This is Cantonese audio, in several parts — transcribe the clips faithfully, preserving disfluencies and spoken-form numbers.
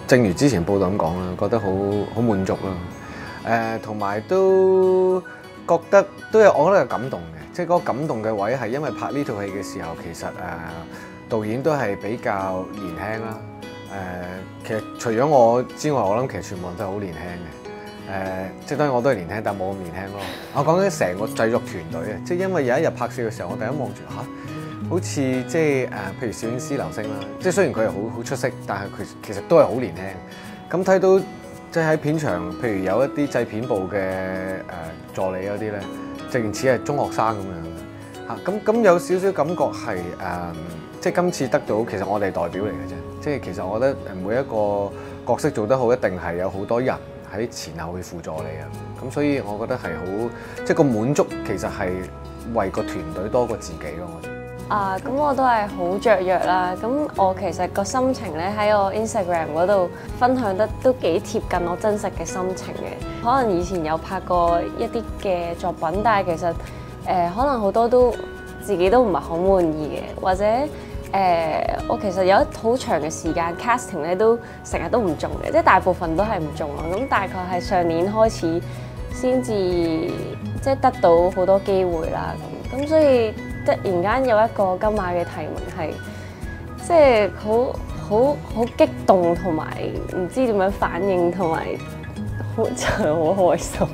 正如之前報道咁講啦，覺得好好滿足啦。誒，同埋都覺得都有，我覺得有感動嘅，即係嗰個感動嘅位係因為拍呢套戲嘅時候，其實誒、呃、導演都係比較年輕啦。誒、呃，其實除咗我之外，我諗其實全部人都係好年輕嘅。誒、呃，即係當然我都係年輕，但冇咁年輕咯。我講緊成個製作團隊啊，即係因為有一日拍攝嘅時候，我第一望住嚇，好似即係誒、呃，譬如攝影師劉星啦，即係雖然佢係好好出色，但係佢其實都係好年輕。咁睇到即係喺片場，譬如有一啲製片部嘅誒、呃、助理嗰啲咧，正似係中學生咁樣嚇。咁咁有少少感覺係誒、呃，即係今次得到其實我哋係代表嚟嘅啫。即係其實我覺得誒每一個角色做得好，一定係有好多人喺前後去輔助你啊，咁所以我覺得係好，即係個滿足其實係為個團隊多過自己咯。我覺得啊，咁我都係好雀躍啦。咁我其實個心情咧喺我 Instagram 嗰度分享得都幾貼近我真實嘅心情嘅。可能以前有拍過一啲嘅作品，但係其實誒、呃、可能好多都自己都唔係好滿意嘅，或者誒、呃、我其實有一好長嘅時間 casting 咧都成日都唔中嘅，即係大部分都係唔中咯。咁大概係上年開始先至即係得到好多機會啦。咁咁所以突然間有一個金馬嘅提名係即係好好好激動，同埋唔知點樣反應，同埋好真係好開心。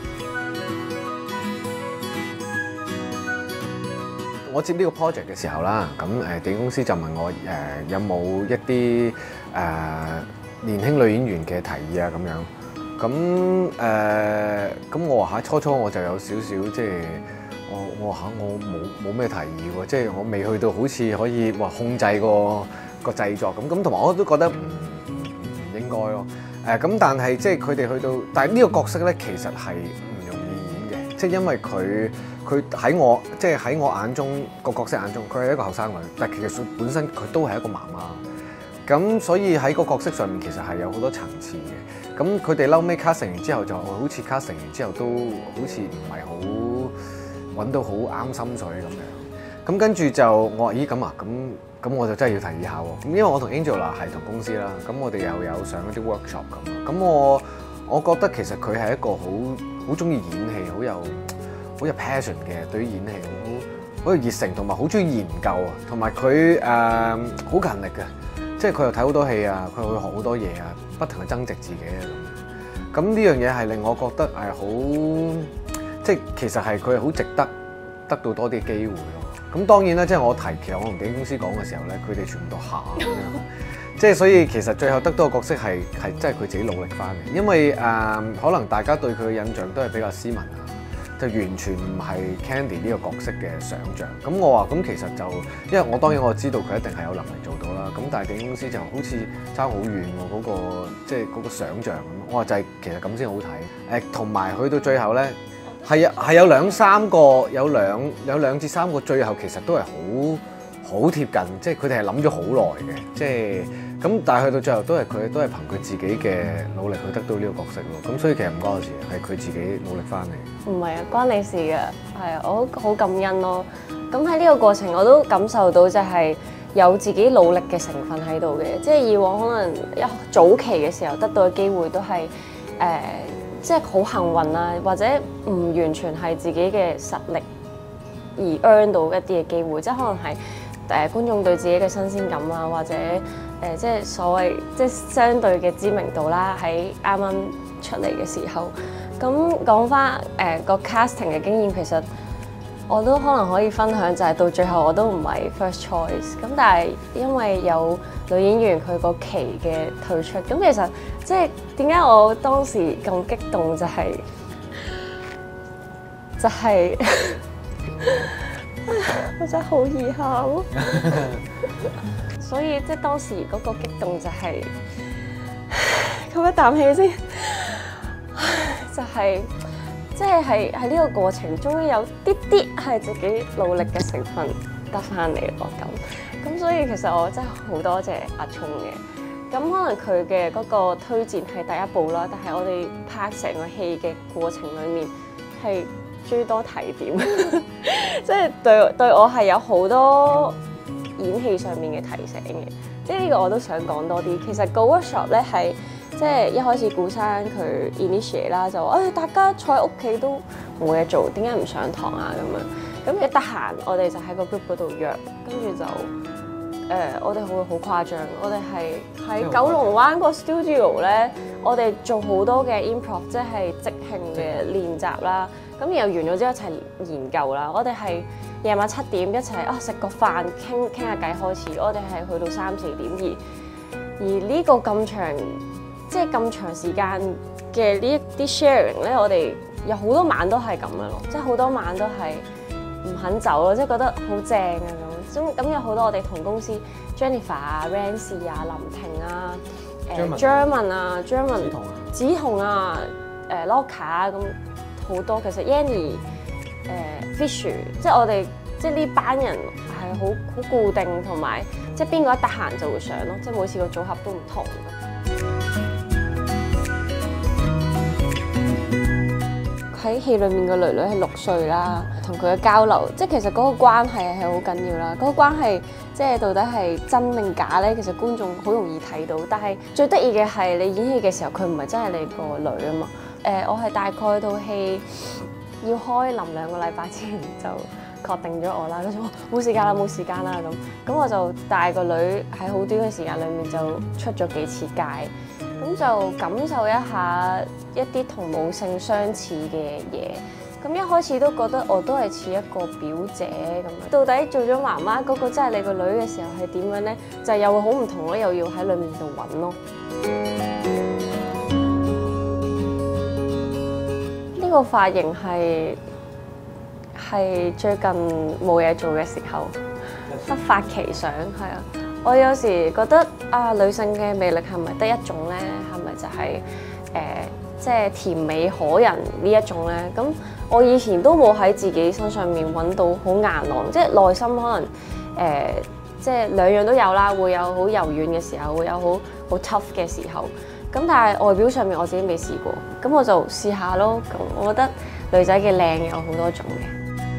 我接呢個 project 嘅時候啦，咁誒電影公司就問我誒、呃、有冇一啲誒、呃、年輕女演員嘅提議啊咁樣，咁誒咁我話嚇初初我就有少少即係我我話嚇我冇冇咩提議喎，即係我未去到好似可以話控制個個製作咁咁，同埋我都覺得唔唔唔應該咯。誒咁但係即係佢哋去到，但係呢個角色咧其實係唔容易演嘅，即係因為佢。佢喺我即係喺我眼中個角色眼中，佢係一個後生女，但其實本身佢都係一個媽媽。咁所以喺個角色上面其實係有好多層次嘅。咁佢哋嬲尾 casting 完之後就好似 casting 完之後都好似唔係好揾到好啱心水咁樣。咁跟住就我話咦咁啊，咁咁我就真係要提議下喎。咁因為我同 Angela 係同公司啦，咁我哋又有上一啲 workshop 咁。咁我我覺得其實佢係一個好好中意演戲，好有好有 passion 嘅，對於演戲好好有熱誠，同埋好中意研究啊，同埋佢誒好勤力嘅，即係佢又睇好多戲啊，佢會學好多嘢啊，不停去增值自己啊咁。咁呢樣嘢係令我覺得係好，即係其實係佢係好值得得到多啲機會咯。咁當然啦，即係我提其實我同電影公司講嘅時候咧，佢哋全部都喊咁樣，即係所以其實最後得到嘅角色係係真係佢自己努力翻嘅，因為誒、呃、可能大家對佢嘅印象都係比較斯文啊。就完全唔係 Candy 呢個角色嘅想像。咁我話咁其實就，因為我當然我知道佢一定係有能力做到啦。咁但係電影公司就好似差好遠喎，嗰、嗰個即係嗰個想像咁。我話就係其實咁先好睇。誒同埋去到最後咧，係啊係有兩三個，有兩有兩至三個，最後其實都係好好貼近，即係佢哋係諗咗好耐嘅，即係。咁但係去到最後都係佢都係憑佢自己嘅努力去得到呢個角色咯。咁所以其實唔關我事，係佢自己努力翻嚟。 唔係啊，關你事嘅，係啊，我好感恩咯。咁喺呢個過程我都感受到就係有自己努力嘅成分喺度嘅。即係以往可能一早期嘅時候得到嘅機會都係誒、呃，即係好幸運啊，或者唔完全係自己嘅實力而 earn 到一啲嘅機會，即係可能係。誒、呃、觀眾對自己嘅新鮮感啊，或者誒、呃、即係所謂即係相對嘅知名度啦，喺啱啱出嚟嘅時候，咁講翻誒個 casting 嘅經驗，其實我都可能可以分享，就係到最後我都唔係 first choice，咁但係因為有女演員佢個期嘅退出，咁其實即係點解我當時咁激動，就係、就係、就係。我真係好易喊，所以即係當時嗰個激動就係、是、吸一啖氣先，就係即係係喺呢個過程終於有啲啲係自己努力嘅成分得翻嚟咯咁，咁所以其實我真係好多謝阿聰嘅，咁可能佢嘅嗰個推薦係第一步啦，但係我哋拍成個戲嘅過程裡面係諸多提點，即係對對我係有好多演戲氣上面嘅提醒嘅。即係呢個我都想講多啲。其實個 workshop 咧係即係一開始古生佢 initiate 啦，就話誒、哎、大家坐喺屋企都冇嘢做，點解唔上堂啊咁樣？咁一得閒，我哋就喺個 group 嗰度約，跟住就誒、呃、我哋會好誇張，我哋係喺九龍灣個 studio 咧，我哋做好多嘅 improv， 即係即興嘅練習啦。咁然後完咗之後一齊研究啦。我哋係夜晚七點一齊啊食個飯傾傾下偈開始，我哋係去到三四點，而而呢個咁長即係咁長時間嘅呢一啲 sharing 咧，我哋有好多晚都係咁樣咯，即係好多晚都係唔肯走咯，即係覺得好正啊咁。咁咁有好多我哋同公司 Jennifer 啊、Rancy 啊、林婷啊、誒 Jerman 啊、Jerman 梓彤啊、誒 Loka 啊咁好多。其實 Yanny 誒 Fish， 即係我哋即係呢班人係好好固定，同埋即係邊個一得閒就會上咯，即係每次個組合都唔同。喺戲裏面個女女係六歲啦，同佢嘅交流，即係其實嗰個關係係好緊要啦。嗰個關係即係到底係真定假咧？其實觀眾好容易睇到，但係最得意嘅係你演戲嘅時候，佢唔係真係你個女啊嘛。誒、呃，我係大概套戲要開臨兩個禮拜之前就確定咗我啦，跟住冇時間啦，冇時間啦咁，咁我就帶個女喺好短嘅時間裏面就出咗幾次街。咁就感受一下一啲同母性相似嘅嘢。咁一開始都覺得我都係似一個表姐咁樣。到底做咗媽媽嗰個真係你個女嘅時候係點樣咧？就又會好唔同咯，又要喺裏面度揾咯。呢個髮型係係最近冇嘢做嘅時候，忽發奇想，係啊。我有時覺得啊，女性嘅魅力係咪得一種咧？係咪就係、是、誒、呃，即係甜美可人呢一種咧？咁我以前都冇喺自己身上面揾到好硬朗，即係內心可能誒、呃，即係兩樣都有啦，會有好柔軟嘅時候，會有好好 tough 嘅時候。咁但係外表上面我自己未試過，咁我就試下咯。咁我覺得女仔嘅靚有好多種嘅。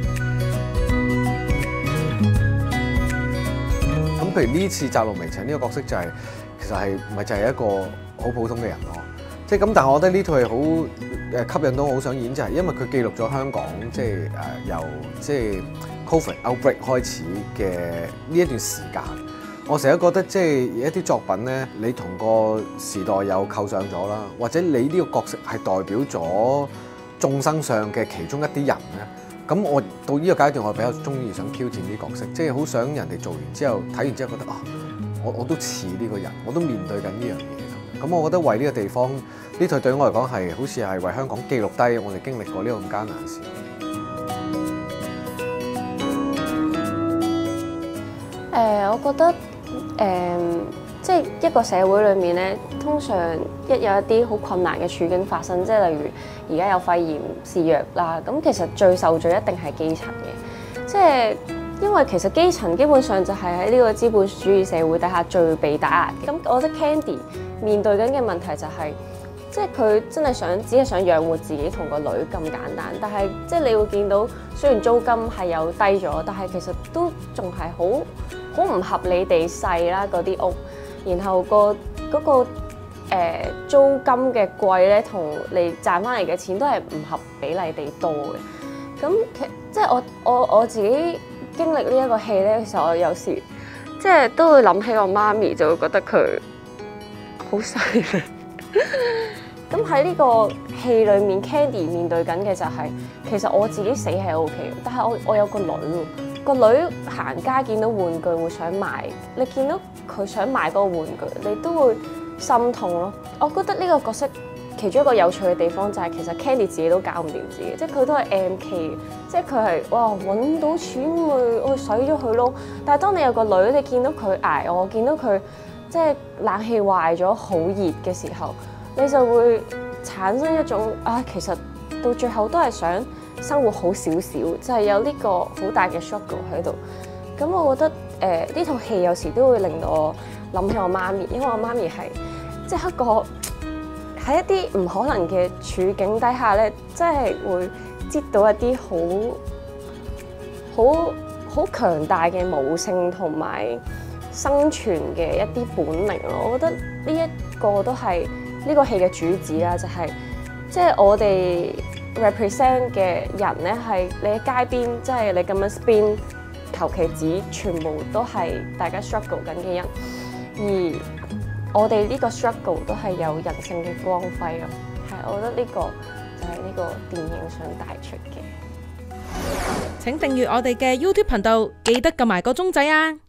譬如呢次《窄路微塵》呢個角色就係、是、其實係唔係就係一個好普通嘅人咯，即係咁。但係我覺得呢套係好誒吸引到我好想演，就係因為佢記錄咗香港即係誒由即係 Covid outbreak 開始嘅呢一段時間。我成日覺得即係一啲作品咧，你同個時代有構上咗啦，或者你呢個角色係代表咗眾生上嘅其中一啲人咧。咁我到呢個階段，我比較中意想挑戰啲角色，即係好想人哋做完之後睇完之後覺得啊，我我都似呢個人，我都面對緊呢樣嘢。咁我覺得為呢個地方呢套對我嚟講係好似係為香港記錄低我哋經歷過呢個咁艱難嘅事。 誒、呃，我覺得誒、呃，即係一個社會裏面咧，通常一有一啲好困難嘅處境發生，即係例如而家有肺炎肆虐啦，咁其實最受罪一定係基層嘅，即係因為其實基層基本上就係喺呢個資本主義社會底下最被打壓嘅。咁我覺得 Candy 面對緊嘅問題就係、是，即係佢真係想只係想養活自己同個女咁簡單，但係即係你會見到雖然租金係有低咗，但係其實都仲係好好唔合理地細啦嗰啲屋，然後、個嗰、個。誒、呃、租金嘅貴咧，同你賺翻嚟嘅錢都係唔合比例地多嘅。咁其即係我我我自己經歷呢一個戲咧，其實我有時即係都會諗起我媽咪，就會覺得佢好犀利。咁喺呢個戲裏面 ，Candy 面對緊嘅就係、是、其實我自己死係 O K 嘅，但係我我有個女喎，個女行街見到玩具會想買，你見到佢想買嗰個玩具，你都會心痛咯。我覺得呢個角色其中一個有趣嘅地方就係其實 Candy 自己都搞唔掂自己，即係佢都係 M K， 即係佢係哇揾到錢咪我使咗佢咯。但係當你有個女，你見到佢捱餓，見到佢即係冷氣壞咗好熱嘅時候，你就會產生一種啊，其實到最後都係想生活好少少，就係有呢個好大嘅 struggle 喺度。咁我覺得誒呢套戲有時都會令到我諗起我媽咪，因為我媽咪係即係一個喺一啲唔可能嘅處境底下咧，真係會擠到一啲好好好強大嘅母性同埋生存嘅一啲本能咯。我覺得呢一個都係呢個戲嘅主旨啦，就係即係我哋 represent 嘅人咧，係你喺街邊，即係你咁樣 spin 求其指，全部都係大家 struggle 緊嘅人，而我哋呢個 struggle 都係有人性嘅光輝咯。係，我覺得呢個就係呢個電影想帶出嘅。 請訂閱我哋嘅 YouTube 頻道，記得撳埋個鐘仔啊！